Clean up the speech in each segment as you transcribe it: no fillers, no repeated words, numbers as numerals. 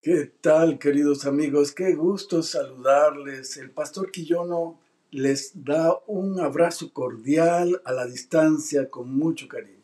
¿Qué tal, queridos amigos? Qué gusto saludarles. El pastor Quillono les da un abrazo cordial a la distancia con mucho cariño.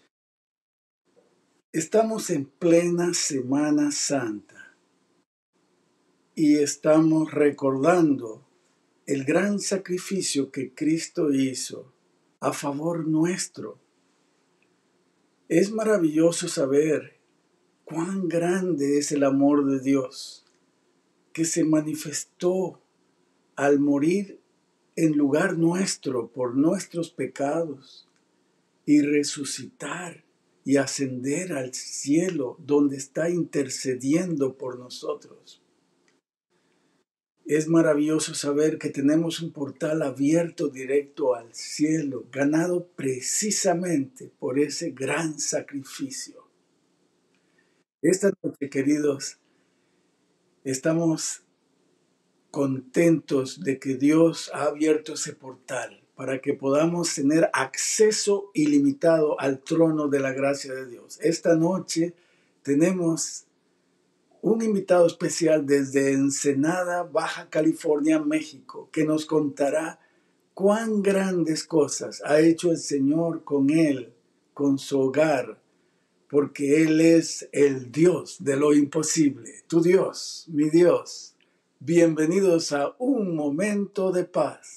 Estamos en plena Semana Santa y estamos recordando el gran sacrificio que Cristo hizo a favor nuestro. Es maravilloso saber cuán grande es el amor de Dios que se manifestó al morir en lugar nuestro por nuestros pecados y resucitar y ascender al cielo donde está intercediendo por nosotros. Es maravilloso saber que tenemos un portal abierto directo al cielo, ganado precisamente por ese gran sacrificio. Esta noche, queridos, estamos contentos de que Dios ha abierto ese portal para que podamos tener acceso ilimitado al trono de la gracia de Dios. Esta noche tenemos un invitado especial desde Ensenada, Baja California, México, que nos contará cuán grandes cosas ha hecho el Señor con él, con su hogar, porque Él es el Dios de lo imposible. Tu Dios, mi Dios. Bienvenidos a Un Momento de Paz.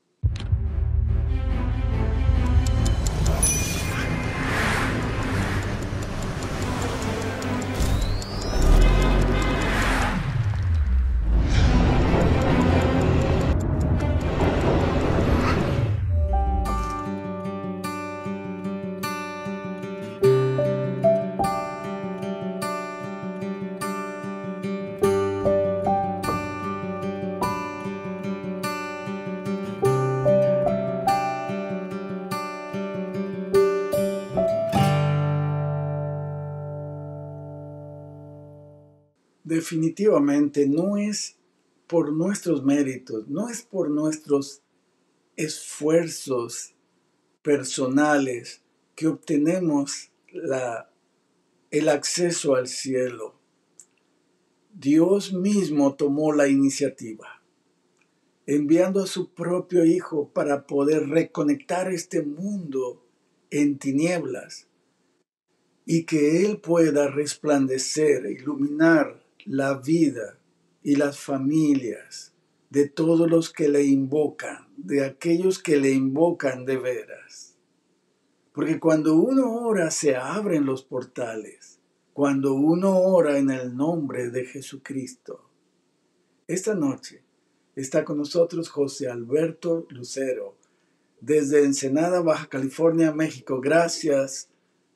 Definitivamente no es por nuestros méritos, no es por nuestros esfuerzos personales que obtenemos el acceso al cielo. Dios mismo tomó la iniciativa, enviando a su propio Hijo para poder reconectar este mundo en tinieblas y que Él pueda resplandecer, iluminar la vida y las familias de todos los que le invocan, de aquellos que le invocan de veras. Porque cuando uno ora se abren los portales, cuando uno ora en el nombre de Jesucristo. Esta noche está con nosotros José Alberto Lucero, desde Ensenada, Baja California, México. Gracias,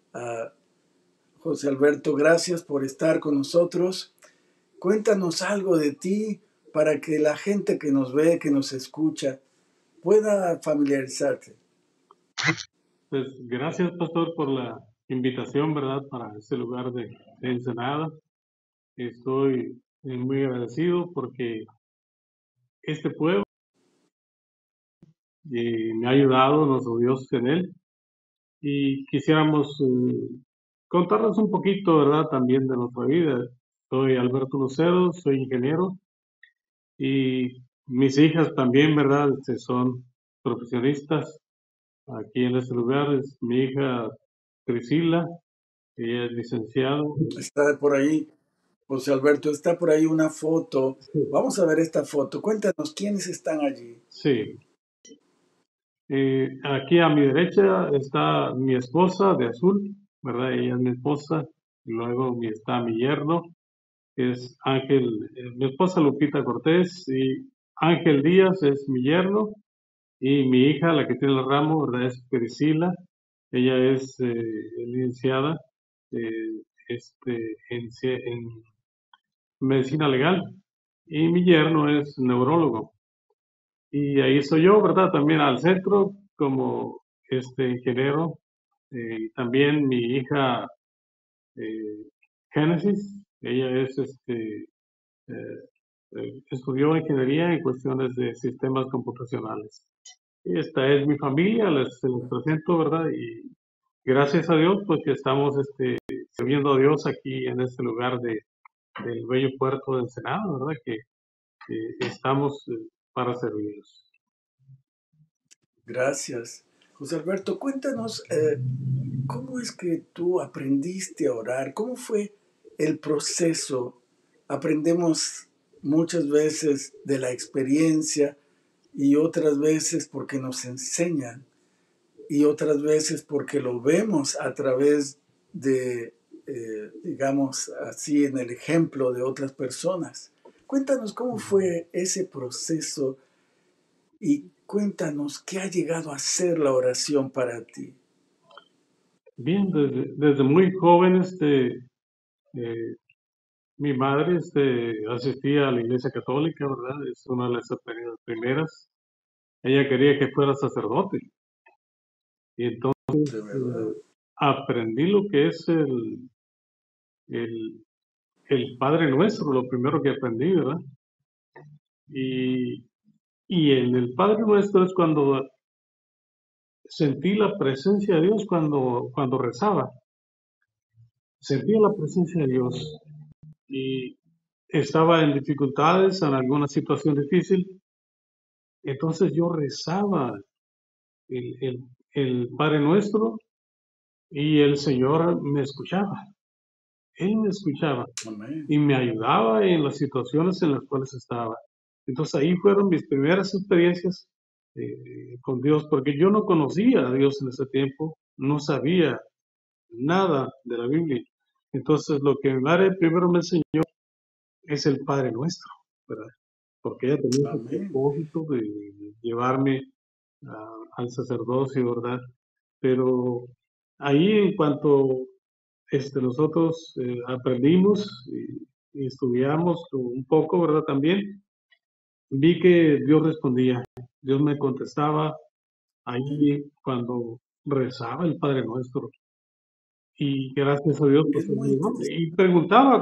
José Alberto, gracias por estar con nosotros. Cuéntanos algo de ti para que la gente que nos ve, que nos escucha, pueda familiarizarte. Pues gracias, pastor, por la invitación, ¿verdad?, para este lugar de Ensenada. Estoy muy agradecido porque este pueblo me ha ayudado, nuestro Dios en él, y quisiéramos contarles un poquito, ¿verdad?, también de nuestra vida. Soy Alberto Lucero, soy ingeniero, y mis hijas también, ¿verdad?, son profesionistas. Aquí en este lugar es mi hija Priscila, ella es licenciada. Está por ahí, José Alberto, está por ahí una foto. Sí. Vamos a ver esta foto. Cuéntanos quiénes están allí. Sí. Aquí a mi derecha está mi esposa de azul, ¿verdad? Ella es mi esposa. Luego está mi yerno, que es Ángel, mi esposa Lupita Cortés, y Ángel Díaz es mi yerno. Y mi hija, la que tiene el ramo, ¿verdad?, es Priscila. Ella es licenciada eh, en medicina legal. Y mi yerno es neurólogo. Y ahí soy yo, ¿verdad? También al centro como ingeniero. Y también mi hija Génesis, ella es estudió ingeniería en cuestiones de sistemas computacionales. Y esta es mi familia, se les presento, ¿verdad? Y gracias a Dios, pues que estamos sirviendo a Dios aquí en este lugar de del bello puerto de Ensenada, ¿verdad? Que estamos para servirlos. Gracias. José Alberto, cuéntanos, ¿cómo es que tú aprendiste a orar? ¿Cómo fue el proceso? Aprendemos muchas veces de la experiencia y otras veces porque nos enseñan y otras veces porque lo vemos a través de, digamos así, en el ejemplo de otras personas. Cuéntanos cómo fue ese proceso y cuéntanos qué ha llegado a ser la oración para ti. Bien, desde muy joven, eh, mi madre asistía a la iglesia católica, ¿verdad? Es una de las primeras. Ella quería que fuera sacerdote. Y entonces De verdad. aprendí lo que es el, el Padre Nuestro, lo primero que aprendí, ¿verdad? Y, y en el Padre Nuestro es cuando sentí la presencia de Dios cuando rezaba. Sentía la presencia de Dios y estaba en dificultades, en alguna situación difícil. Entonces yo rezaba el, el, el Padre Nuestro y el Señor me escuchaba. Él me escuchaba Amén. y me ayudaba en las situaciones en las cuales estaba. Entonces ahí fueron mis primeras experiencias con Dios, porque yo no conocía a Dios en ese tiempo, no sabía nada de la Biblia. Entonces lo que mi madre primero me enseñó es el Padre Nuestro, ¿verdad? Porque ella tenía ese Amén. propósito de llevarme al sacerdocio, ¿verdad? Pero ahí en cuanto nosotros aprendimos y estudiamos un poco, ¿verdad? También vi que Dios respondía, Dios me contestaba ahí cuando rezaba el Padre Nuestro. Y gracias a Dios, pues Es Él muy me ayudaba. interesante. Y preguntaba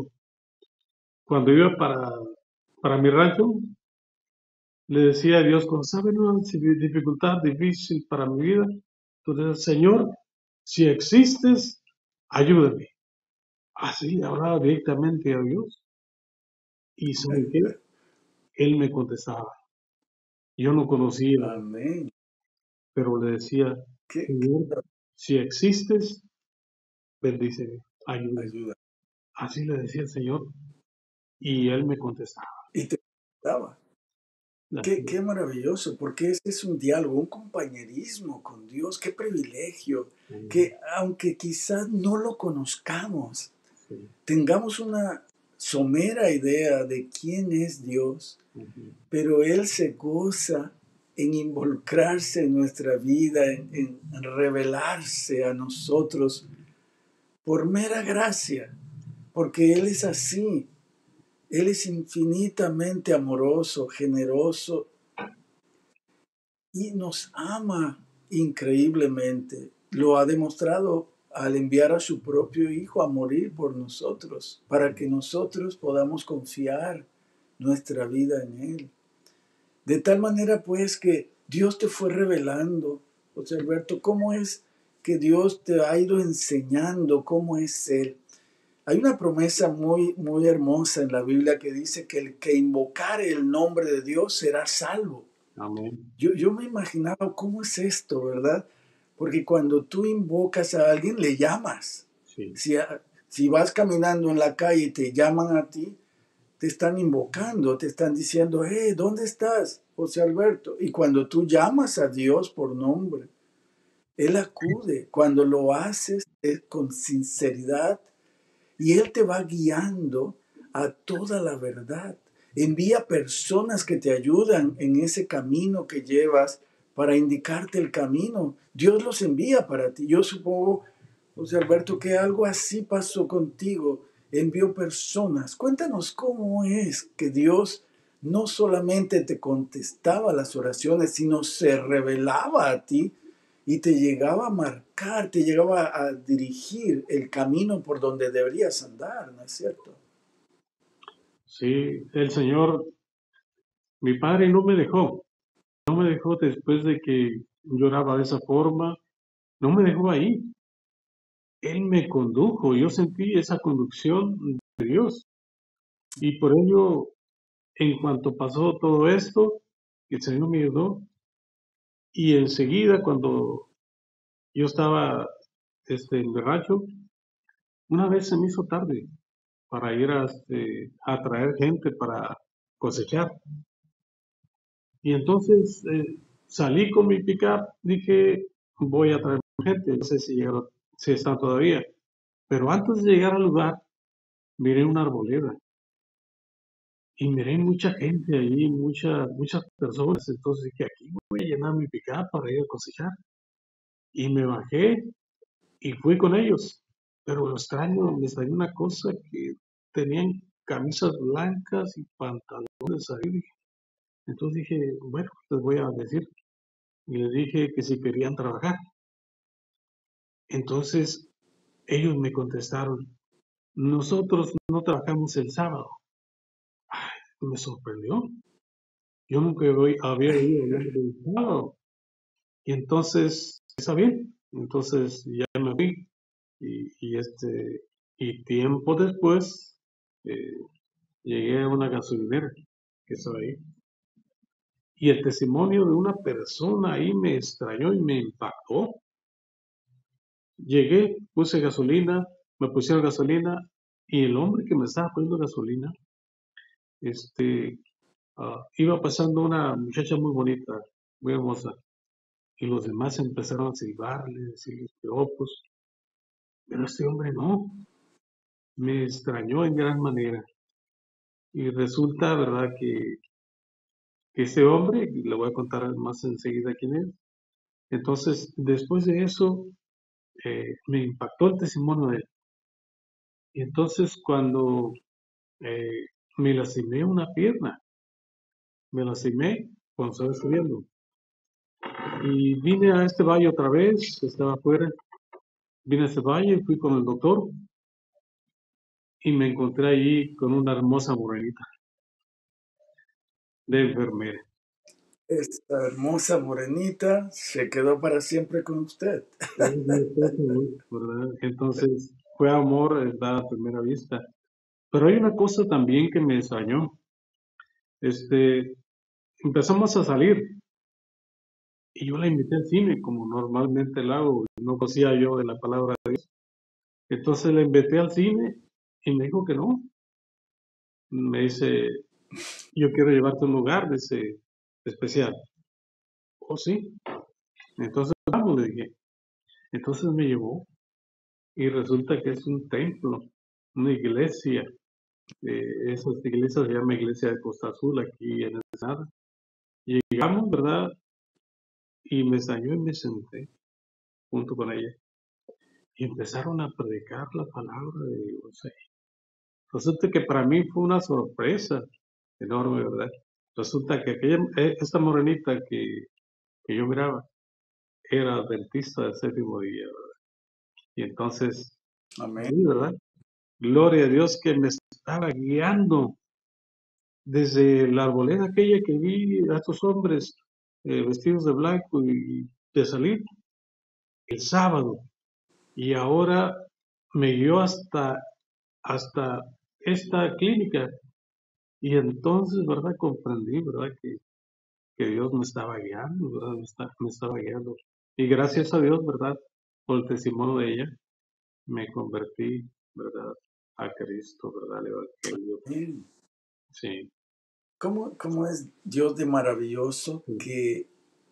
cuando iba para mi rancho, le decía a Dios, cuando sabe una dificultad difícil para mi vida, entonces, Señor, si existes, ayúdame. Así le hablaba directamente a Dios. ¿Y saben qué? Él me contestaba. Yo no conocía, Amén. pero le decía, ¿Qué Señor, si existes, bendíceme, ayúdame. ayuda? Así le decía el Señor y Él me contestaba. Y te daba. Qué Así, maravilloso, porque ese es un diálogo, un compañerismo con Dios. Qué privilegio mm, que aunque quizás no lo conozcamos, sí, tengamos una somera idea de quién es Dios, ujú, pero Él se goza en involucrarse en nuestra vida, en revelarse a nosotros por mera gracia, porque Él es así. Él es infinitamente amoroso, generoso y nos ama increíblemente. Lo ha demostrado al enviar a su propio Hijo a morir por nosotros, para que nosotros podamos confiar nuestra vida en Él. De tal manera pues que Dios te fue revelando, José Alberto, cómo es que Dios te ha ido enseñando cómo es Él. Hay una promesa muy, muy hermosa en la Biblia que dice que el que invocare el nombre de Dios será salvo. amén. Yo me imaginaba cómo es esto, ¿verdad? Porque cuando tú invocas a alguien, le llamas. Sí, Si, si vas caminando en la calle y te llaman a ti, te están invocando, te están diciendo, ¿dónde estás, José Alberto? Y cuando tú llamas a Dios por nombre, Él acude. Cuando lo haces con sinceridad, y Él te va guiando a toda la verdad. Envía personas que te ayudan en ese camino que llevas para indicarte el camino. Dios los envía para ti. Yo supongo, José Alberto, que algo así pasó contigo. Envió personas. Cuéntanos cómo es que Dios no solamente te contestaba las oraciones, sino se revelaba a ti y te llegaba a marcar, te llegaba a dirigir el camino por donde deberías andar, ¿no es cierto? sí, el Señor, mi padre no me dejó después de que lloraba de esa forma, no me dejó ahí. Él me condujo, yo sentí esa conducción de Dios. Y por ello, en cuanto pasó todo esto, el Señor me ayudó. Y enseguida, cuando yo estaba en el rancho, una vez se me hizo tarde para ir a traer gente para cosechar. Y entonces salí con mi pickup, dije, voy a traer gente, no sé si están todavía. Pero antes de llegar al lugar, miré una arboleda y miré mucha gente ahí, muchas personas. Entonces dije, aquí voy a llenar mi pickup para ir a cosechar. Y me bajé y fui con ellos. Pero me extrañó una cosa que tenían camisas blancas y pantalones ahí. Entonces dije, bueno, les voy a decir. Y les dije que si querían trabajar. Entonces ellos me contestaron, nosotros no trabajamos el sábado. Me sorprendió. Yo nunca había oído hablar del sábado. Y entonces, está bien. Entonces ya me fui. Y tiempo después eh, llegué a una gasolinera que estaba ahí. Y el testimonio de una persona ahí me extrañó y me impactó. Llegué, puse gasolina, me pusieron gasolina y el hombre que me estaba poniendo gasolina, este, iba pasando una muchacha muy bonita, muy hermosa, y los demás empezaron a silbarle, decirles piropos, pero este hombre no, me extrañó en gran manera. Y resulta, ¿verdad?, que ese hombre, y le voy a contar más enseguida quién es, entonces, después de eso, me impactó el testimonio de él. Y entonces, cuando eh, me lastimé una pierna, me lastimé cuando estaba estudiando. Y vine a este valle otra vez, estaba afuera, vine a este valle, fui con el doctor y me encontré allí con una hermosa morenita de enfermera. Esta hermosa morenita se quedó para siempre con usted. Es mi esposa, ¿verdad? Entonces fue amor dado a primera vista. Pero hay una cosa también que me extrañó. Este, empezamos a salir y yo la invité al cine, como normalmente lo hago. No conocía yo de la palabra de Dios. Entonces la invité al cine y me dijo que no. Me dice, yo quiero llevarte a un lugar de ese especial. Oh, sí. Entonces vamos, le dije. Entonces me llevó y resulta que es un templo, una iglesia. Esa iglesia se llama Iglesia de Costa Azul, aquí en Ensenada. Llegamos, ¿verdad? Y me salió y me senté junto con ella. Y empezaron a predicar la palabra de Dios. Resulta que para mí fue una sorpresa enorme, ¿verdad? Resulta que esta morenita que yo miraba era adventista del séptimo día, ¿verdad? Y entonces, Amén. ahí, ¿verdad? Gloria a Dios que me estaba guiando desde la arboleda aquella que vi a estos hombres vestidos de blanco y de salir el sábado. Y ahora me guió hasta esta clínica. Y entonces, ¿verdad? Comprendí, ¿verdad? Que Dios me estaba guiando, ¿verdad? Me estaba guiando. Y gracias a Dios, ¿verdad? Por el testimonio de ella, me convertí, ¿verdad? A Cristo, ¿verdad? Al Evangelio. Amén. Sí, ¿Cómo es Dios de maravilloso sí, que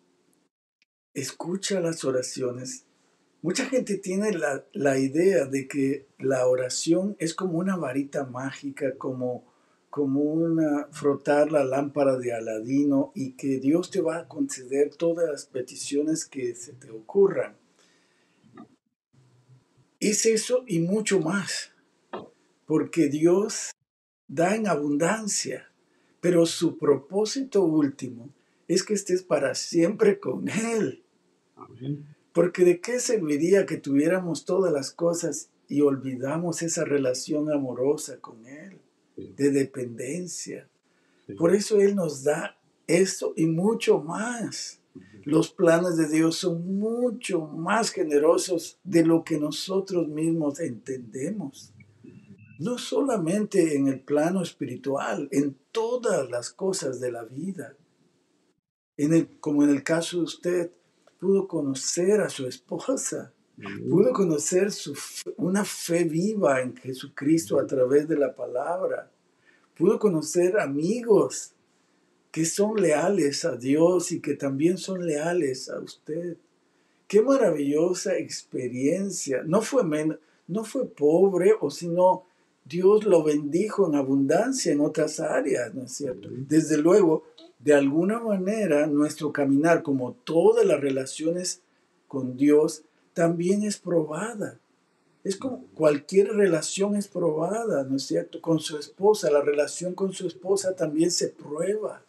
escucha las oraciones? Mucha gente tiene la idea de que la oración es como una varita mágica, como una frotar la lámpara de Aladino y que Dios te va a conceder todas las peticiones que se te ocurran. Es eso y mucho más, porque Dios da en abundancia, pero su propósito último es que estés para siempre con Él. amén. Porque de qué serviría que tuviéramos todas las cosas y olvidamos esa relación amorosa con Él, Sí, de dependencia. sí, Por eso Él nos da esto y mucho más. Los planes de Dios son mucho más generosos de lo que nosotros mismos entendemos. no solamente en el plano espiritual, en todas las cosas de la vida. Como en el caso de usted, pudo conocer a su esposa, pudo conocer una fe viva en Jesucristo a través de la palabra, pudo conocer amigos que son leales a Dios y que también son leales a usted. Qué maravillosa experiencia. No fue pobre, o sino Dios lo bendijo en abundancia en otras áreas, ¿no es cierto? Desde luego, de alguna manera, nuestro caminar, como todas las relaciones con Dios, también es probada. Es como cualquier relación es probada, ¿no es cierto? Con su esposa, la relación con su esposa también se prueba.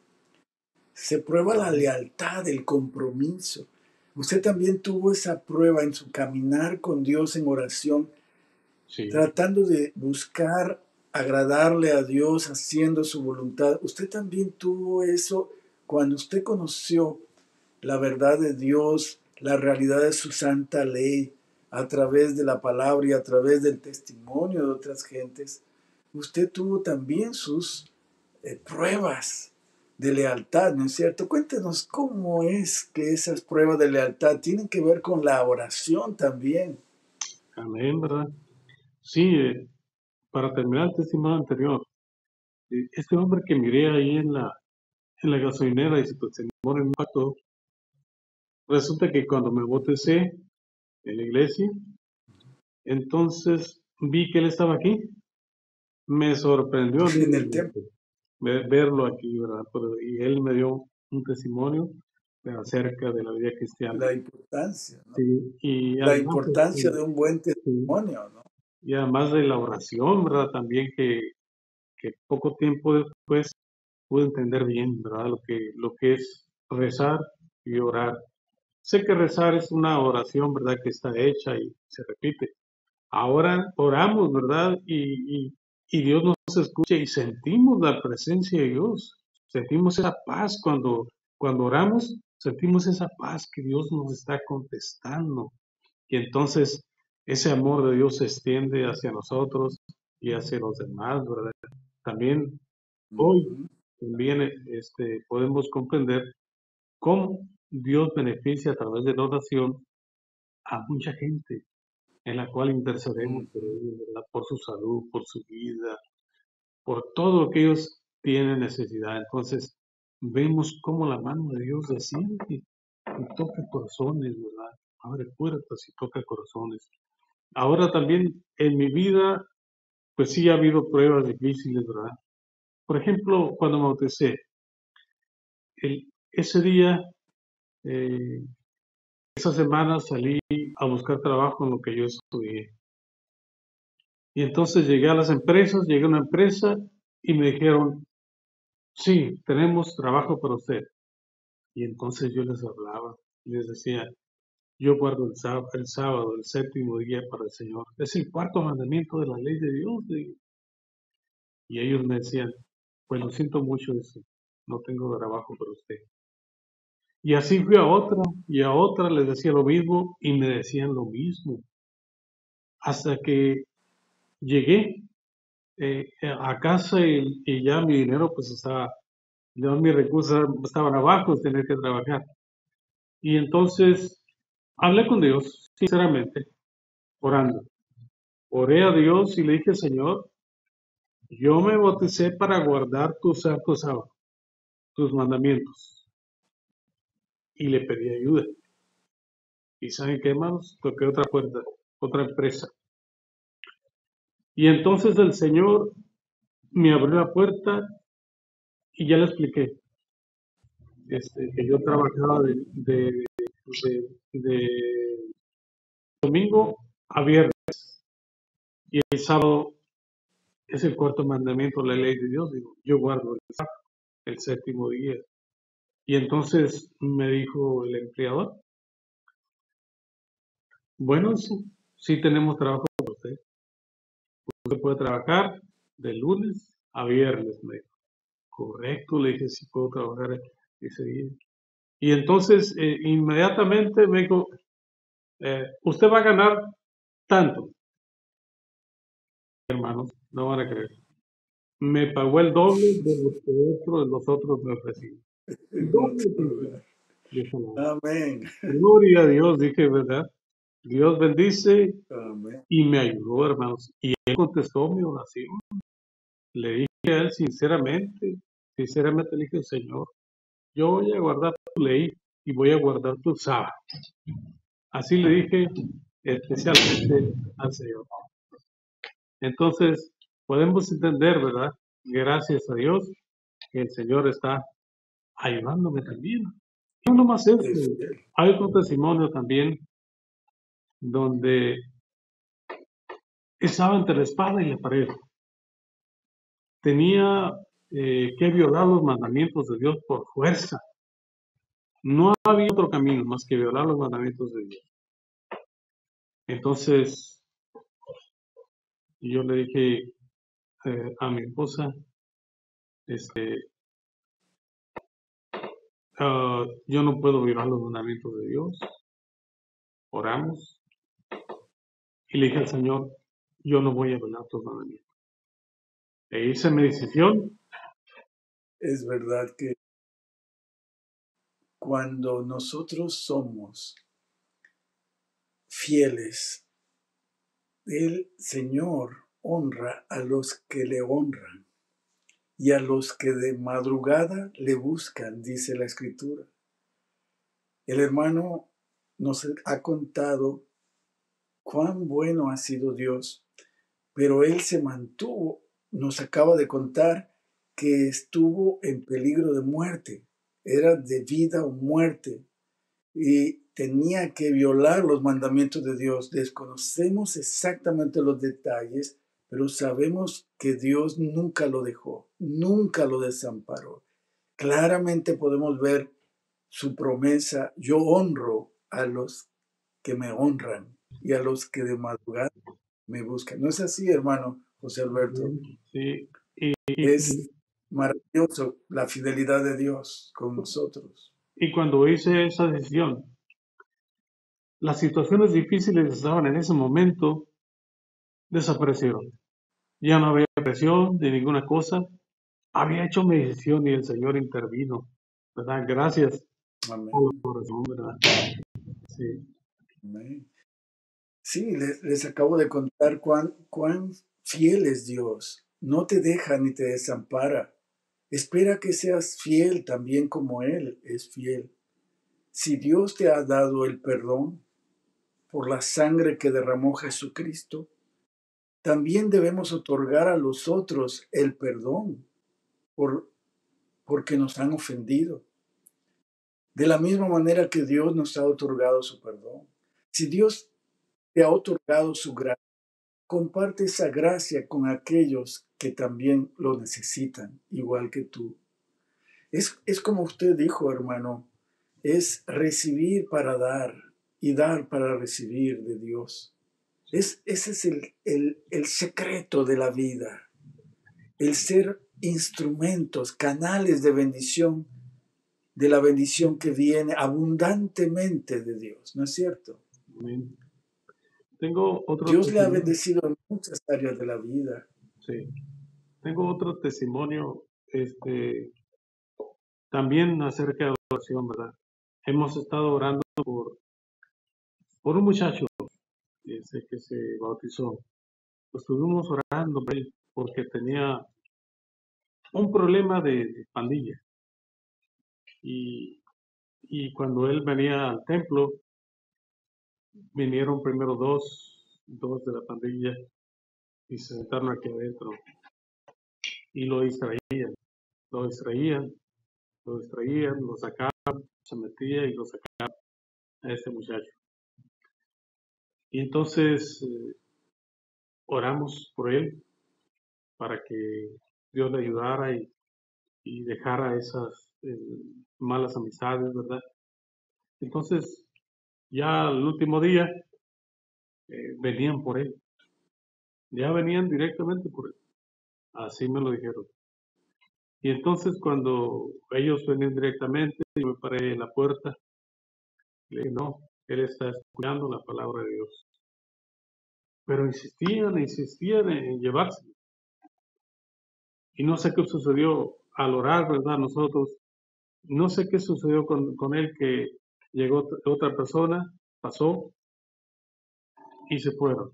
Se prueba la lealtad, el compromiso. Usted también tuvo esa prueba en su caminar con Dios en oración, Sí, tratando de buscar agradarle a Dios, haciendo su voluntad. Usted también tuvo eso cuando usted conoció la verdad de Dios, la realidad de su santa ley, a través de la palabra y a través del testimonio de otras gentes. Usted tuvo también sus pruebas de lealtad, ¿no es cierto? Cuéntenos cómo es que esas pruebas de lealtad tienen que ver con la oración también. amén, ¿verdad? Sí, para terminar el testimonio anterior, este hombre que miré ahí en la gasolinera y su testimonio me impactó. Resulta que cuando me bauticé en la iglesia, entonces vi que él estaba aquí. Me sorprendió a mí En el templo, verlo aquí, ¿verdad? Y él me dio un testimonio acerca de la vida cristiana. la importancia, ¿no? Sí, La importancia de un buen sí, testimonio, ¿no? y además de la oración, ¿verdad? También que poco tiempo después pude entender bien, ¿verdad? Lo que es rezar y orar. Sé que rezar es una oración, ¿verdad? Que está hecha y se repite. Ahora oramos, ¿verdad? Y Dios nos escucha y sentimos la presencia de Dios. Sentimos esa paz cuando oramos, sentimos esa paz que Dios nos está contestando. Y entonces ese amor de Dios se extiende hacia nosotros y hacia los demás, ¿verdad? También hoy Ujú, también podemos comprender cómo Dios beneficia a través de la oración a mucha gente en la cual intercedemos por ujú, ellos, ¿verdad? Por su salud, por su vida, por todo lo que ellos tienen necesidad. Entonces, vemos cómo la mano de Dios desciende y toca corazones, ¿verdad? Abre puertas y toca corazones. Ahora también en mi vida, pues sí ha habido pruebas difíciles, ¿verdad? Por ejemplo, cuando me bauticé, ese día, eh, esa semana salí a buscar trabajo en lo que yo estudié. Y entonces llegué a las empresas, llegué a una empresa y me dijeron, sí, tenemos trabajo para usted. Y entonces yo les hablaba, les decía, yo guardo el sábado, el séptimo día para el Señor. Es el cuarto mandamiento de la ley de Dios. Y ellos me decían, pues lo siento mucho, no tengo trabajo para usted. Y así fui a otra y a otra les decía lo mismo y me decían lo mismo. Hasta que llegué a casa y ya mi dinero pues estaba, ya mis recursos estaban abajo, tenía que trabajar. Y entonces hablé con Dios, sinceramente, orando. Oré a Dios y le dije, Señor, yo me bauticé para guardar tus santos sábados, tus mandamientos. Y le pedí ayuda. ¿Y saben qué, hermanos? Toqué otra puerta, otra empresa. Y entonces el Señor me abrió la puerta y ya le expliqué que yo trabajaba de domingo a viernes y el sábado es el cuarto mandamiento de la ley de Dios. Digo, yo guardo el sábado, el séptimo día. Y entonces me dijo el empleador, bueno, sí, sí tenemos trabajo para usted. Usted puede trabajar de lunes a viernes, me dijo. Correcto, le dije, sí puedo trabajar ese día. Y entonces inmediatamente me dijo, usted va a ganar tanto. hermanos, no van a creer. Me pagó el doble de lo que los otros me ofrecían. En Doble otro cantidad lugar. de salario. Amén. Gloria a Dios, dije, ¿verdad? Dios bendice Amén. y me ayudó, hermanos. Y él contestó mi oración. Le dije a él sinceramente le dije, Señor, yo voy a guardar tu ley y voy a guardar tu sábado. Así le dije especialmente al Señor. Entonces, podemos entender, ¿verdad? Gracias a Dios, que el Señor está ayudándome también. No nomás esto, Es fiel. hay otro testimonio también donde estaba entre la espada y la pared. Tenía que violar los mandamientos de Dios por fuerza. No había otro camino más que violar los mandamientos de Dios. Entonces, yo le dije a mi esposa, yo no puedo violar los mandamientos de Dios. Oramos y le dije al Señor, yo no voy a violar tus mandamientos. E hice mi decisión. Es verdad que cuando nosotros somos fieles, el Señor honra a los que le honran y a los que de madrugada le buscan, dice la Escritura. El hermano nos ha contado cuán bueno ha sido Dios, pero él se mantuvo, nos acaba de contar que estuvo en peligro de muerte, era de vida o muerte, y tenía que violar los mandamientos de Dios. Desconocemos exactamente los detalles, pero sabemos que Dios nunca lo dejó, nunca lo desamparó. Claramente podemos ver su promesa: yo honro a los que me honran y a los que de madrugada me buscan. ¿No es así, hermano José Alberto? Sí, Es maravilloso la fidelidad de Dios con nosotros. y cuando hice esa decisión, las situaciones difíciles que estaban en ese momento desaparecieron. Ya no había presión de ninguna cosa. Había hecho mi decisión y el Señor intervino, ¿verdad? Gracias por Amén. la oración, ¿verdad? Sí. Amén. Sí, les acabo de contar cuán fiel es Dios. No te deja ni te desampara. Espera que seas fiel también como Él es fiel. Si Dios te ha dado el perdón por la sangre que derramó Jesucristo, también debemos otorgar a los otros el perdón porque nos han ofendido. De la misma manera que Dios nos ha otorgado su perdón. Si Dios te ha otorgado su gracia, comparte esa gracia con aquellos que también lo necesitan, igual que tú. Es como usted dijo, hermano, es recibir para dar y dar para recibir de Dios. Ese es el secreto de la vida, el ser instrumentos, canales de bendición, de la bendición que viene abundantemente de Dios, ¿no es cierto? Amén. Tengo otro Dios le ha testimonio. bendecido en muchas áreas de la vida. Sí. Tengo otro testimonio, también acerca de la oración, ¿verdad? Hemos estado orando por un muchacho que se bautizó. Estuvimos orando por él porque tenía un problema de pandilla. Y, y cuando él venía al templo, vinieron primero dos de la pandilla y se sentaron aquí adentro y lo distraían, lo sacaban, se metía y lo sacaban a este muchacho. Y entonces oramos por él para que Dios le ayudara y dejara esas malas amistades, ¿verdad? Entonces, ya el último día venían por él, ya venían directamente por él, así me lo dijeron. Y entonces cuando ellos venían directamente, yo me paré en la puerta, le dije, no, él está escuchando la palabra de Dios. pero insistían en llevarse. Y no sé qué sucedió al orar, ¿verdad? Nosotros, no sé qué sucedió con él, que llegó otra persona, pasó y se fueron.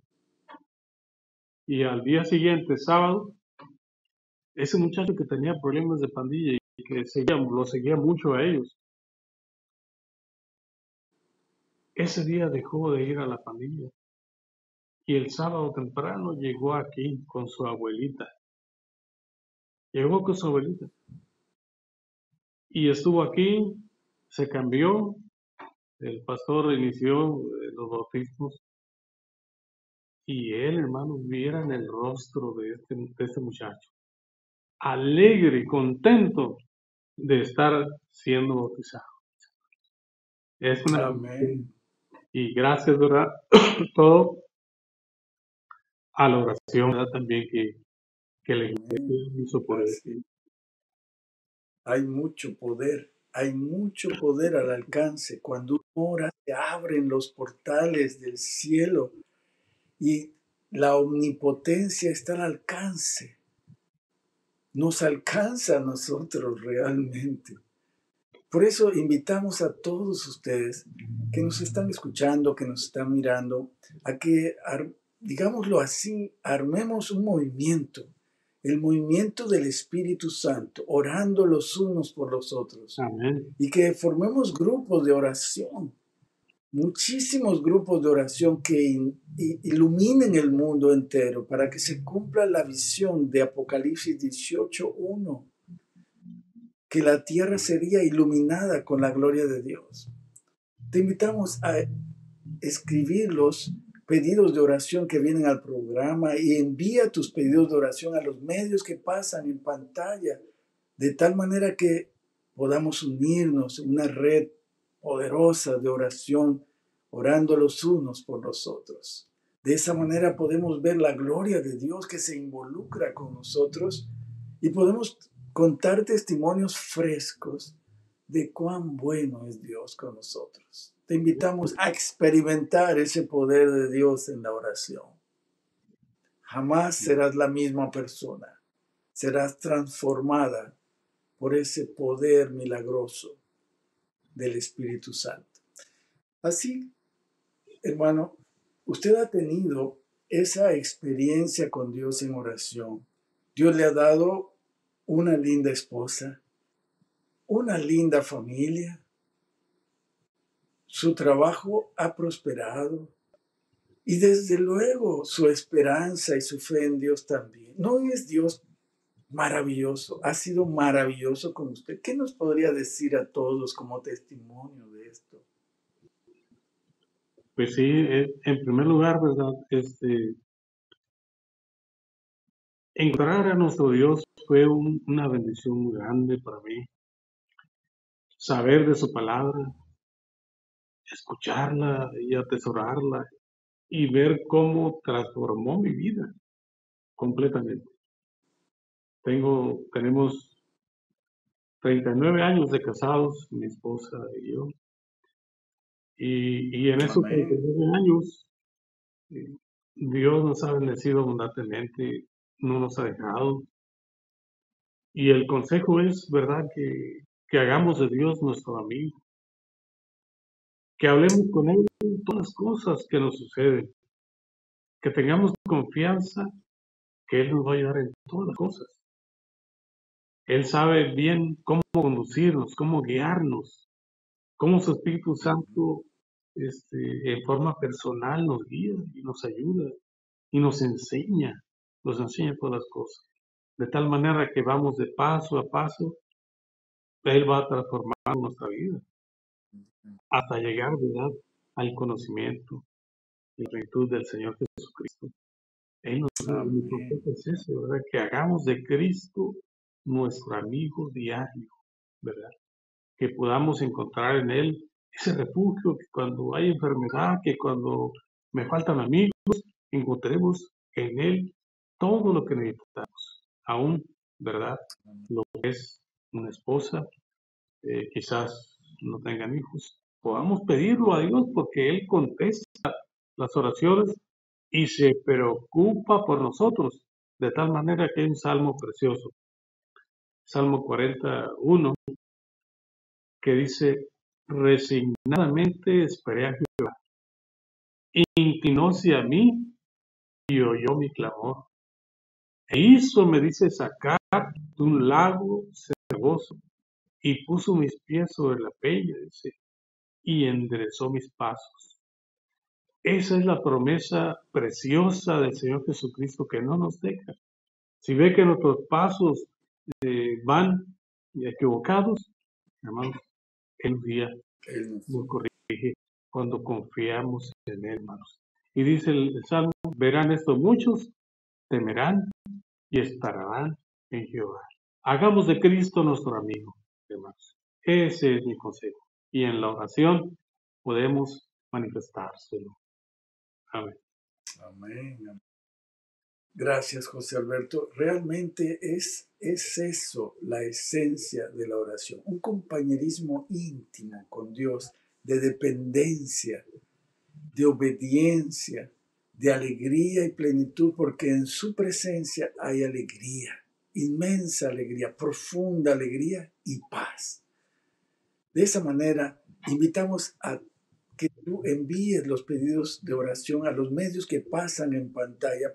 Y al día siguiente, sábado, ese muchacho que tenía problemas de pandilla y que lo seguía mucho a ellos, ese día dejó de ir a la pandilla. Y el sábado temprano llegó aquí con su abuelita. Llegó con su abuelita. Y estuvo aquí, se cambió, el pastor inició los bautismos. Y él, hermano, viera en el rostro de este muchacho, alegre, contento de estar siendo bautizado. Es una bendición. Amén. Y gracias, ¿verdad? Todo a la oración, ¿verdad? También que la Amén. iglesia hizo por él. Así. Hay mucho poder al alcance. Cuando uno ora, se abren los portales del cielo y la omnipotencia está al alcance. Nos alcanza a nosotros realmente. Por eso invitamos a todos ustedes que nos están escuchando, que nos están mirando, a que, digámoslo así, armemos un movimiento, el movimiento del Espíritu Santo, orando los unos por los otros, Amén. y que formemos grupos de oración, muchísimos grupos de oración que iluminen el mundo entero para que se cumpla la visión de Apocalipsis 18:1, que la tierra sería iluminada con la gloria de Dios. Te invitamos a escribir los pedidos de oración que vienen al programa y envía tus pedidos de oración a los medios que pasan en pantalla, de tal manera que podamos unirnos en una red poderosa de oración, orando los unos por los otros. De esa manera podemos ver la gloria de Dios que se involucra con nosotros y podemos contar testimonios frescos de cuán bueno es Dios con nosotros. Te invitamos a experimentar ese poder de Dios en la oración. Jamás serás la misma persona. Serás transformada por ese poder milagroso del Espíritu Santo. Así, hermano, usted ha tenido esa experiencia con Dios en oración. Dios le ha dado una linda esposa, una linda familia. Su trabajo ha prosperado y desde luego su esperanza y su fe en Dios también. ¿No es Dios maravilloso? Ha sido maravilloso con usted. ¿Qué nos podría decir a todos como testimonio de esto? Pues sí, en primer lugar, ¿verdad? Encontrar a nuestro Dios fue una bendición muy grande para mí. Saber de su palabra, escucharla y atesorarla y ver cómo transformó mi vida completamente. Tenemos 39 años de casados, mi esposa y yo, y en esos Amén. 39 años eh, Dios nos ha bendecido abundantemente, no nos ha dejado. Y el consejo es, ¿verdad?, que hagamos de Dios nuestro amigo, que hablemos con Él de todas las cosas que nos suceden, que tengamos confianza que Él nos va a ayudar en todas las cosas. Él sabe bien cómo conducirnos, cómo guiarnos, cómo su Espíritu Santo en forma personal nos guía y nos ayuda y nos enseña todas las cosas. De tal manera que vamos de paso a paso, Él va a transformar nuestra vida hasta llegar, ¿verdad?, al conocimiento y la plenitud del Señor Jesucristo. Mi Amén. consejo es eso, ¿verdad? Que hagamos de Cristo nuestro amigo diario, ¿verdad? Que podamos encontrar en Él ese refugio, que cuando hay enfermedad, que cuando me faltan amigos, encontremos en Él todo lo que necesitamos. Aún, ¿verdad? Lo que es una esposa, quizás no tengan hijos, podamos pedirlo a Dios porque Él contesta las oraciones y se preocupa por nosotros, de tal manera que hay un salmo precioso, Salmo 41, que dice, resignadamente esperé a Jehová, inclinóse a mí y oyó mi clamor, e hízome, dice, sacar de un lago cenagoso, y puso mis pies sobre la peña, dice, y enderezó mis pasos. Esa es la promesa preciosa del Señor Jesucristo que no nos deja. Si ve que nuestros pasos van equivocados, hermanos, Él un día Él nos- nos corrige cuando confiamos en Él, hermanos. Y dice el Salmo, verán esto muchos, temerán y esperarán en Jehová. Hagamos de Cristo nuestro amigo, hermanos. Ese es mi consejo. Y en la oración podemos manifestárselo. Amén. Amén. Gracias, José Alberto. Realmente es eso la esencia de la oración, un compañerismo íntimo con Dios, de dependencia, de obediencia, de alegría y plenitud, porque en su presencia hay alegría, inmensa alegría, profunda alegría y paz. De esa manera, invitamos a que tú envíes los pedidos de oración a los medios que pasan en pantalla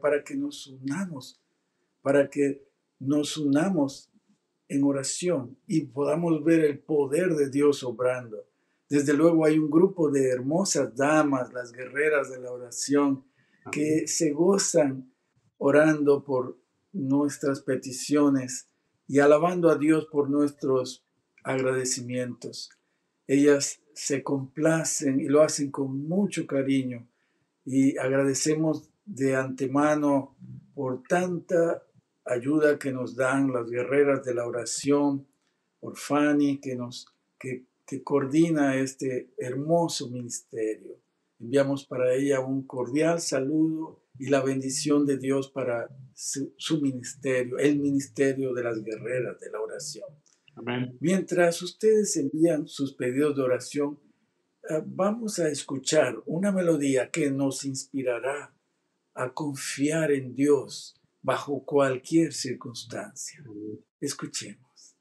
para que nos unamos en oración y podamos ver el poder de Dios obrando. Desde luego hay un grupo de hermosas damas, las guerreras de la oración, que se gozan orando por nuestras peticiones y alabando a Dios por nuestros agradecimientos. Ellas se complacen y lo hacen con mucho cariño y agradecemos de antemano por tanta ayuda que nos dan las guerreras de la oración, por Fanny que coordina este hermoso ministerio. Enviamos para ella un cordial saludo y la bendición de Dios para su ministerio, el ministerio de las guerreras de la oración. Amén. Mientras ustedes envían sus pedidos de oración, vamos a escuchar una melodía que nos inspirará a confiar en Dios bajo cualquier circunstancia. Escuchemos.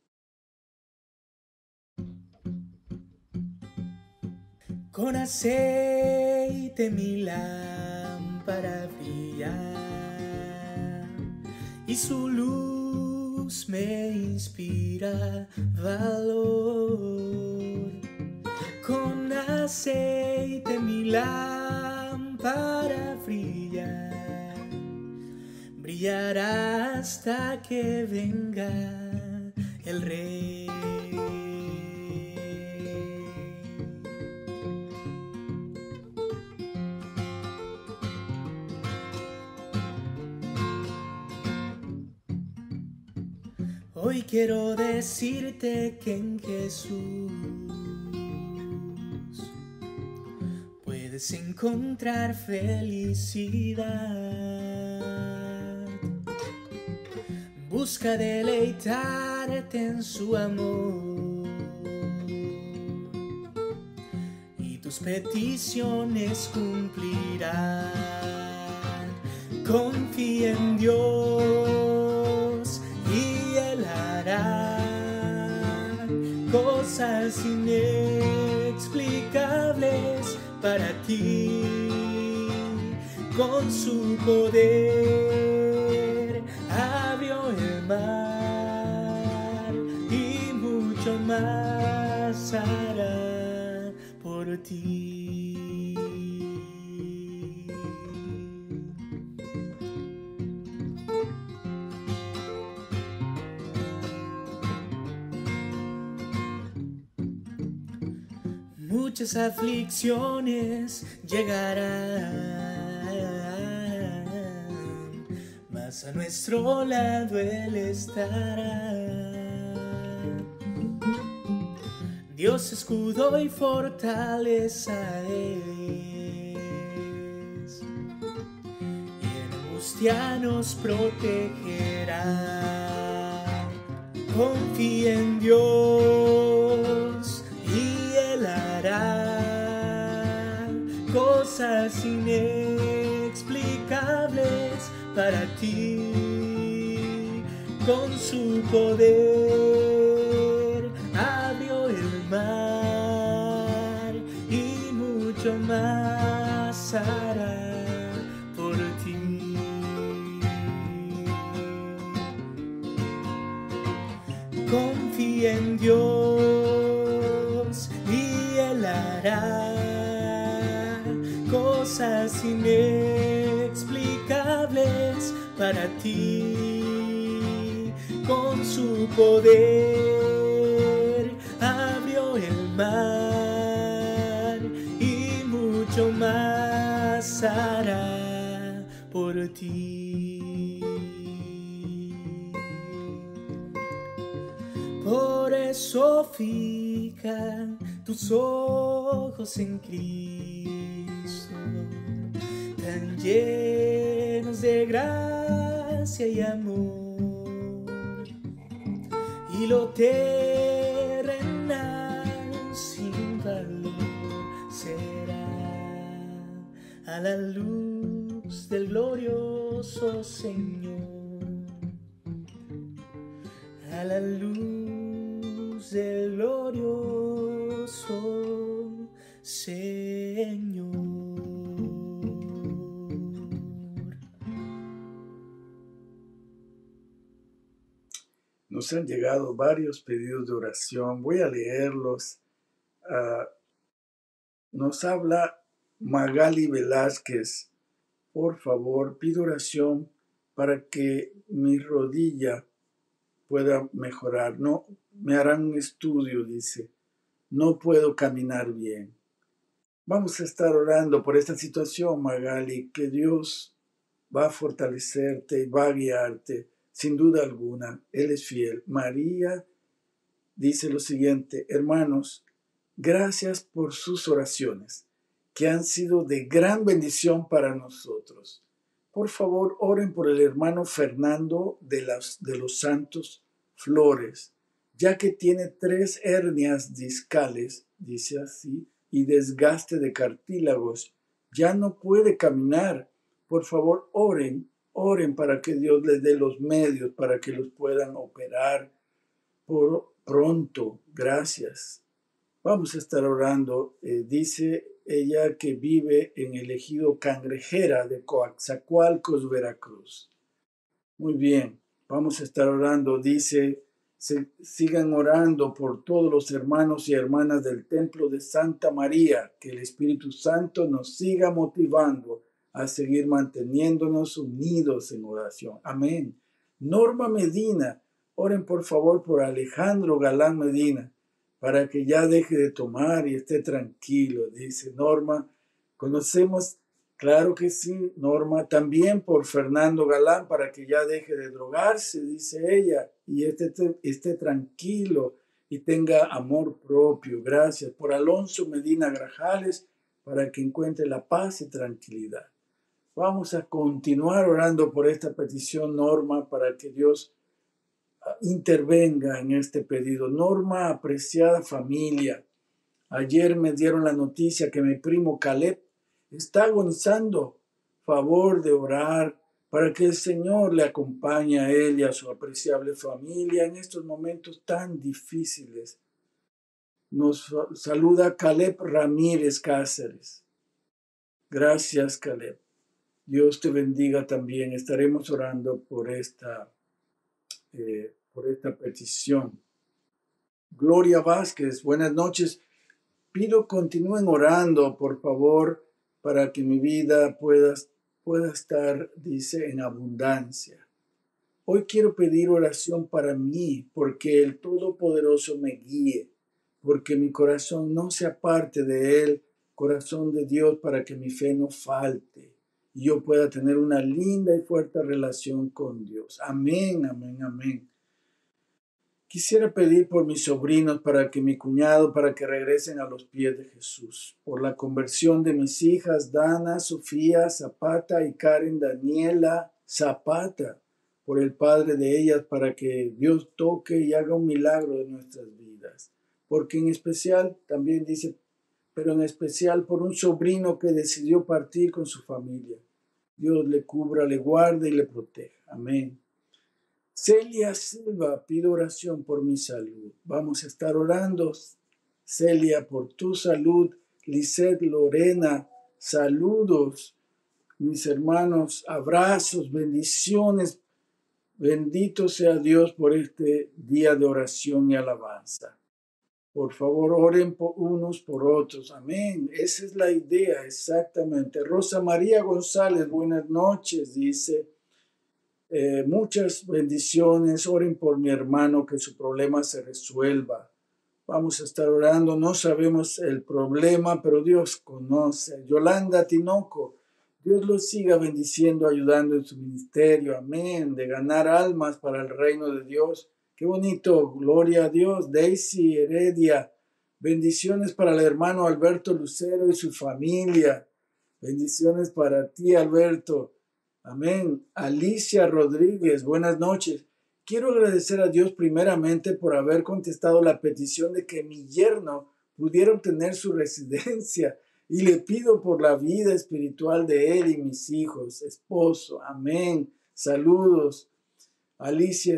Con aceite mi lámpara brilla y su luz me inspira valor. Con aceite mi lámpara brilla, brillará hasta que venga el Rey. Hoy quiero decirte que en Jesús puedes encontrar felicidad. Busca deleitarte en su amor y tus peticiones cumplirán. Confía en Dios y Él hará cosas inexplicables para ti. Con su poder abrió el mar y mucho más hará por ti. Muchas aflicciones llegarán, mas a nuestro lado Él estará. Dios escudo y fortaleza es, y en angustia nos protegerá. Confía en Dios y Él hará cosas inexplicables para ti. Con su poder abrió el mar y mucho más hará por ti. Confía en Dios y Él hará cosas inexplicables para ti. Con su poder abrió el mar y mucho más hará por ti. Por eso fija tus ojos en Cristo, tan llenos de gracia y amor, y lo terrenal sin valor será a la luz del glorioso Señor, a la luz del glorioso Señor. Nos han llegado varios pedidos de oración. Voy a leerlos. Nos habla Magali Velázquez. Por favor, pido oración para que mi rodilla pueda mejorar. No, me harán un estudio, dice. No puedo caminar bien. Vamos a estar orando por esta situación, Magali, que Dios va a fortalecerte y va a guiarte, sin duda alguna. Él es fiel. María dice lo siguiente: hermanos, gracias por sus oraciones, que han sido de gran bendición para nosotros. Por favor, oren por el hermano Fernando de los Santos Flores, ya que tiene 3 hernias discales, dice así, y desgaste de cartílagos. Ya no puede caminar. Por favor, oren para que Dios les dé los medios para que los puedan operar por pronto. Gracias. Vamos a estar orando. Dice ella que vive en el ejido Cangrejera de Coatzacoalcos, Veracruz. Muy bien, vamos a estar orando. Dice, sigan orando por todos los hermanos y hermanas del Templo de Santa María, que el Espíritu Santo nos siga motivando a seguir manteniéndonos unidos en oración. Amén. Norma Medina, oren por favor por Alejandro Galán Medina, para que ya deje de tomar y esté tranquilo, dice Norma. Conocemos, claro que sí, Norma, también por Fernando Galán, para que ya deje de drogarse, dice ella, y esté tranquilo y tenga amor propio. Gracias. Por Alonso Medina Grajales, para que encuentre la paz y tranquilidad. Vamos a continuar orando por esta petición, Norma, para que Dios intervenga en este pedido. Norma, apreciada familia, ayer me dieron la noticia que mi primo Caleb está agonizando. Favor de orar para que el Señor le acompañe a él y a su apreciable familia en estos momentos tan difíciles. Nos saluda Caleb Ramírez Cáceres. Gracias, Caleb. Dios te bendiga también. Estaremos orando por esta petición. Gloria Vázquez, buenas noches. Pido continúen orando, por favor, para que mi vida pueda estar, dice, en abundancia. Hoy quiero pedir oración para mí, porque el Todopoderoso me guíe, porque mi corazón no se aparte de Él, corazón de Dios, para que mi fe no falte y yo pueda tener una linda y fuerte relación con Dios. Amén, amén, amén. Quisiera pedir por mis sobrinos, para que mi cuñado, para que regresen a los pies de Jesús. Por la conversión de mis hijas, Dana, Sofía Zapata y Karen Daniela Zapata. Por el padre de ellas, para que Dios toque y haga un milagro en nuestras vidas. Porque en especial, también dice, pero en especial por un sobrino que decidió partir con su familia. Dios le cubra, le guarde y le proteja. Amén. Celia Silva, pido oración por mi salud. Vamos a estar orando, Celia, por tu salud. Lisette Lorena, saludos, mis hermanos, abrazos, bendiciones. Bendito sea Dios por este día de oración y alabanza. Por favor, oren unos por otros. Amén. Esa es la idea, exactamente. Rosa María González, buenas noches, dice. Muchas bendiciones. Oren por mi hermano, que su problema se resuelva. Vamos a estar orando. No sabemos el problema, pero Dios conoce. Yolanda Tinoco, Dios los siga bendiciendo, ayudando en su ministerio. Amén. De ganar almas para el reino de Dios. Qué bonito. Gloria a Dios. Daisy Heredia, bendiciones para el hermano Alberto Lucero y su familia. Bendiciones para ti, Alberto. Amén. Alicia Rodríguez, buenas noches. Quiero agradecer a Dios primeramente por haber contestado la petición de que mi yerno pudiera obtener su residencia y le pido por la vida espiritual de él y mis hijos, esposo. Amén. Saludos. Alicia,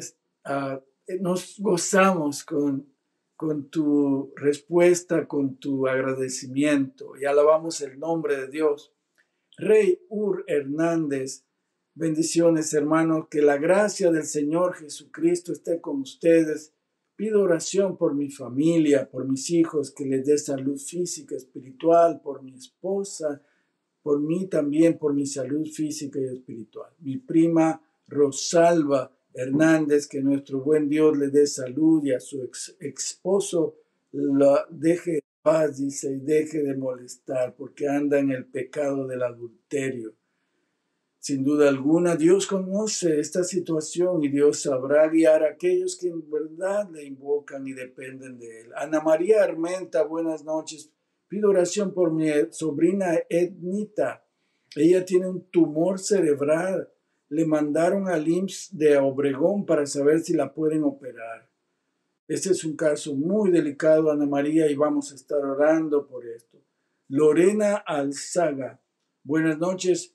nos gozamos con tu respuesta, con tu agradecimiento y alabamos el nombre de Dios. Rey Hernández, bendiciones, hermanos, que la gracia del Señor Jesucristo esté con ustedes. Pido oración por mi familia, por mis hijos, que les dé salud física, espiritual, por mi esposa, por mí también, por mi salud física y espiritual. Mi prima Rosalba Hernández, que nuestro buen Dios le dé salud y a su esposo la deje en paz, dice, y deje de molestar, porque anda en el pecado del adulterio. Sin duda alguna, Dios conoce esta situación y Dios sabrá guiar a aquellos que en verdad le invocan y dependen de Él. Ana María Armenta, buenas noches. Pido oración por mi sobrina Ednita. Ella tiene un tumor cerebral. Le mandaron al IMSS de Obregón para saber si la pueden operar. Este es un caso muy delicado, Ana María, y vamos a estar orando por esto. Lorena Alzaga, buenas noches.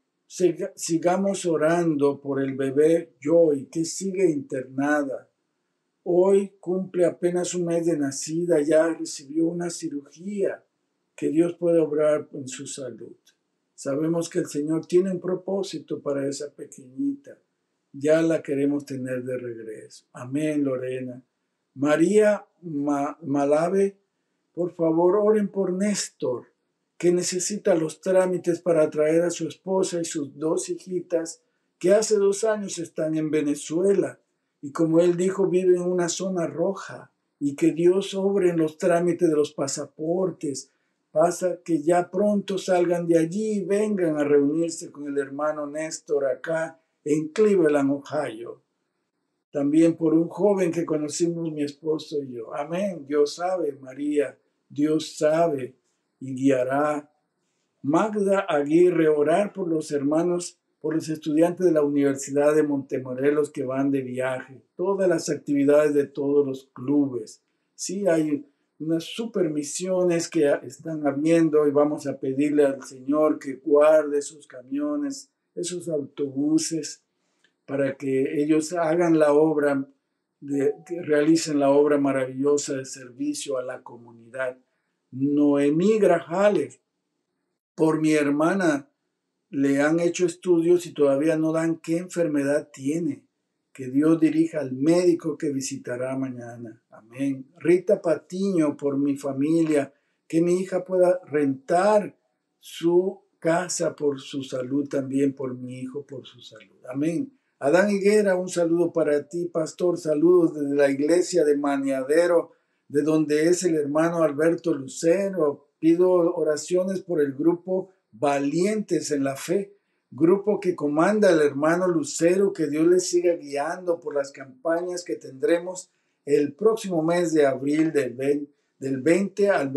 Sigamos orando por el bebé Joy, que sigue internada. Hoy cumple apenas un mes de nacida, ya recibió una cirugía. Que Dios pueda obrar en su salud. Sabemos que el Señor tiene un propósito para esa pequeñita. Ya la queremos tener de regreso. Amén, Lorena. María Malave, por favor, oren por Néstor, que necesita los trámites para traer a su esposa y sus 2 hijitas, que hace 2 años están en Venezuela, y como él dijo, vive en una zona roja, y que Dios obre en los trámites de los pasaportes. Pasa que ya pronto salgan de allí y vengan a reunirse con el hermano Néstor acá en Cleveland, Ohio. También por un joven que conocimos mi esposo y yo. Amén. Dios sabe, María. Dios sabe y guiará. Magda Aguirre, orar por los hermanos, por los estudiantes de la Universidad de Montemorelos que van de viaje. Todas las actividades de todos los clubes. Sí, hay unas super misiones que están habiendo y vamos a pedirle al Señor que guarde esos camiones, esos autobuses, para que ellos hagan la obra, que realicen la obra maravillosa de servicio a la comunidad. Noemí Grajales, por mi hermana, le han hecho estudios y todavía no dan qué enfermedad tiene. Que Dios dirija al médico que visitará mañana. Amén. Rita Patiño, por mi familia, que mi hija pueda rentar su casa por su salud, también por mi hijo, por su salud. Amén. Adán Higuera, un saludo para ti, pastor. Saludos desde la iglesia de Maniadero, de donde es el hermano Alberto Lucero. Pido oraciones por el grupo Valientes en la Fe, grupo que comanda el hermano Lucero. Que Dios les siga guiando por las campañas que tendremos el próximo mes de abril del 20 al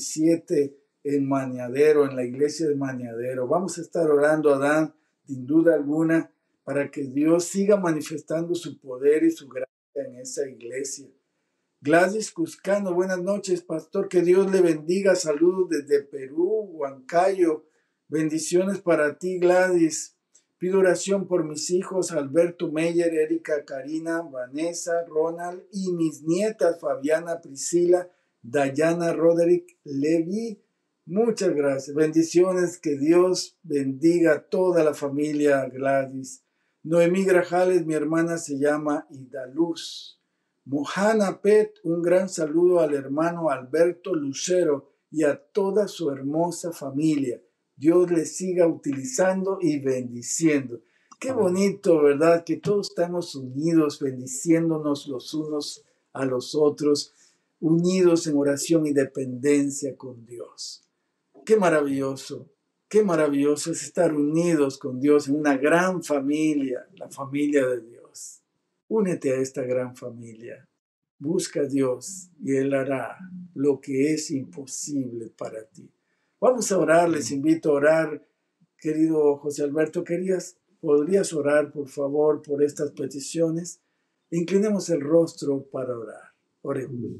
27 en Maniadero, en la iglesia de Maniadero. Vamos a estar orando, Adán, sin duda alguna, para que Dios siga manifestando su poder y su gracia en esa iglesia. Gladys Cuscano, buenas noches, pastor, que Dios le bendiga. Saludos desde Perú, Huancayo. Bendiciones para ti, Gladys. Pido oración por mis hijos Alberto Meyer, Erika, Karina, Vanessa, Ronald y mis nietas Fabiana, Priscila, Dayana, Roderick, Levi. Muchas gracias. Bendiciones, que Dios bendiga a toda la familia Gladys. Noemí Grajales, mi hermana se llama Idaluz. Mohana Pet, un gran saludo al hermano Alberto Lucero y a toda su hermosa familia. Dios les siga utilizando y bendiciendo. Qué bonito, ¿verdad? Que todos estamos unidos, bendiciéndonos los unos a los otros, unidos en oración y dependencia con Dios. Qué maravilloso es estar unidos con Dios en una gran familia, la familia de Dios. Únete a esta gran familia. Busca a Dios y Él hará lo que es imposible para ti. Vamos a orar, les invito a orar. Querido José Alberto, ¿podrías orar, por favor, por estas peticiones? Inclinemos el rostro para orar. Oremos.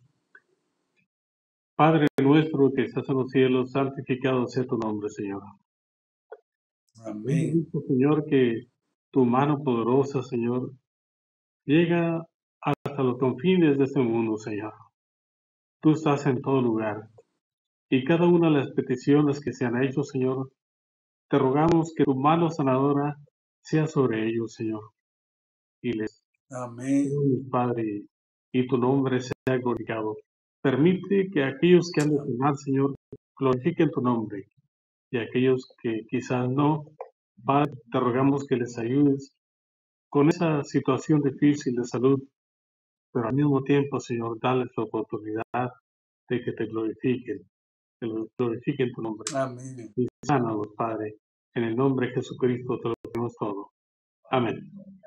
Padre nuestro que estás en los cielos, santificado sea tu nombre, Señor. Amén. Hemos visto, Señor, que tu mano poderosa, Señor, llega hasta los confines de este mundo, Señor. Tú estás en todo lugar. Y cada una de las peticiones que se han hecho, Señor, te rogamos que tu mano sanadora sea sobre ellos, Señor. Y les Amén. Padre, y tu nombre sea glorificado. Permite que aquellos que han de orar, Señor, glorifiquen tu nombre. Y aquellos que quizás no, Padre, te rogamos que les ayudes con esa situación difícil de salud, pero al mismo tiempo, Señor, dales la oportunidad de que te glorifiquen tu nombre. Amén. Y sánalos, Padre, en el nombre de Jesucristo te lo pedimos todo. Amén.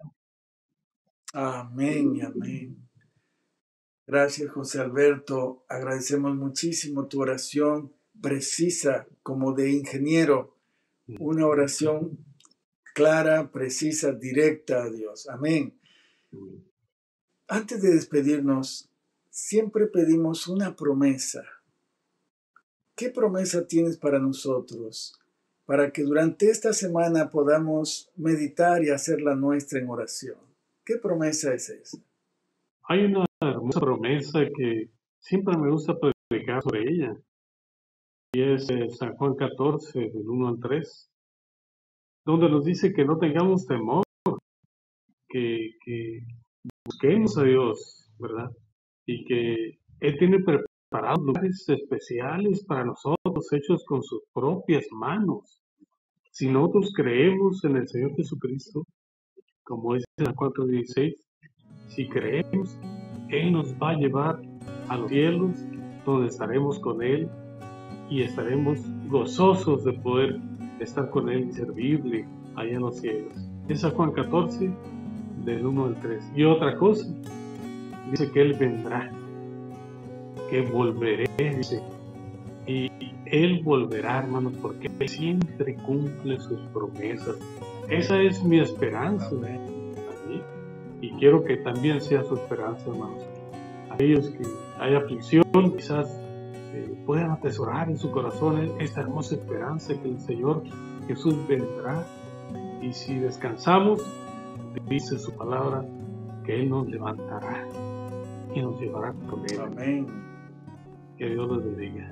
Amén y amén. Gracias, José Alberto. Agradecemos muchísimo tu oración precisa, como de ingeniero. Una oración clara, precisa, directa a Dios. Amén. Antes de despedirnos, siempre pedimos una promesa. ¿Qué promesa tienes para nosotros? Para que durante esta semana podamos meditar y hacerla nuestra en oración. ¿Qué promesa es esa? Hay una hermosa promesa que siempre me gusta predicar sobre ella. Y es San Juan 14, del 1 al 3, donde nos dice que no tengamos temor, que busquemos a Dios, ¿verdad? Y que Él tiene preparados lugares especiales para nosotros, hechos con sus propias manos. Si nosotros creemos en el Señor Jesucristo, como dice en San 4:16, si creemos, Él nos va a llevar a los cielos, donde estaremos con Él y estaremos gozosos de poder estar con Él y servirle allá en los cielos. Es San Juan 14, del 1 al 3. Y otra cosa, dice que Él vendrá, que volveré, dice. Y Él volverá, hermanos, porque Él siempre cumple sus promesas. Esa es mi esperanza. Y quiero que también sea su esperanza, hermanos. Aquellos que hay aflicción, quizás puedan atesorar en su corazón esta hermosa esperanza que el Señor Jesús vendrá. Y si descansamos, dice su palabra, que Él nos levantará y nos llevará con Él. Amén. Que Dios los bendiga.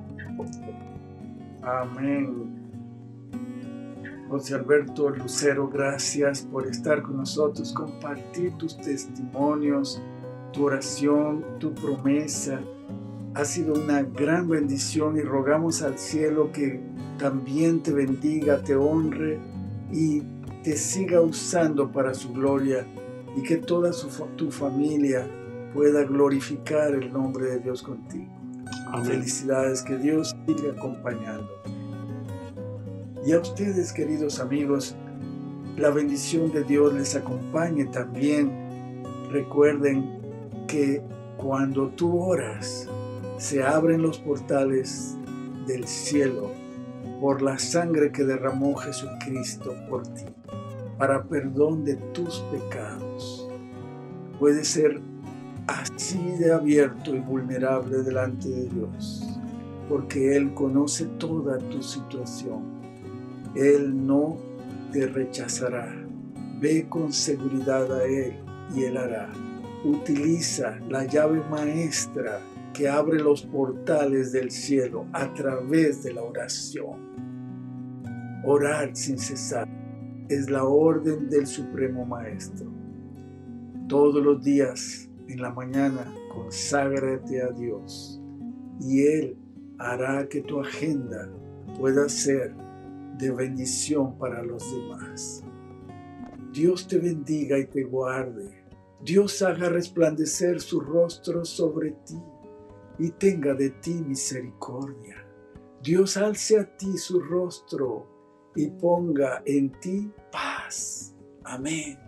Amén. José Alberto Lucero, gracias por estar con nosotros, compartir tus testimonios, tu oración, tu promesa. Ha sido una gran bendición y rogamos al cielo que también te bendiga, te honre y te siga usando para su gloria, y que toda tu familia pueda glorificar el nombre de Dios contigo. Amén. Felicidades, que Dios siga acompañando. Y a ustedes, queridos amigos, la bendición de Dios les acompañe también. Recuerden que cuando tú oras, se abren los portales del cielo por la sangre que derramó Jesucristo por ti, para perdón de tus pecados. Puede ser así de abierto y vulnerable delante de Dios, porque Él conoce toda tu situación. Él no te rechazará. Ve con seguridad a Él y Él hará. Utiliza la llave maestra que abre los portales del cielo a través de la oración. Orar sin cesar es la orden del Supremo Maestro. Todos los días, en la mañana, conságrate a Dios y Él hará que tu agenda pueda ser de bendición para los demás. Dios te bendiga y te guarde. Dios haga resplandecer su rostro sobre ti y tenga de ti misericordia. Dios alce a ti su rostro y ponga en ti paz. Amén.